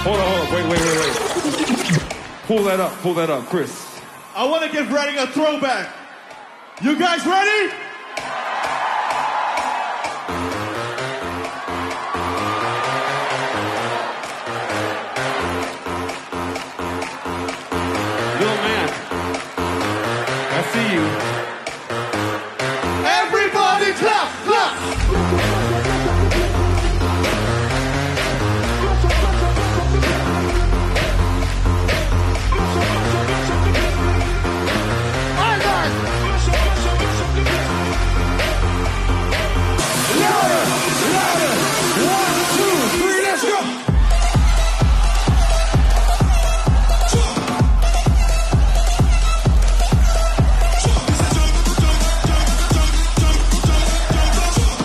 Hold on. Wait. Pull that up, Chris. I want to give Redding a throwback. You guys ready?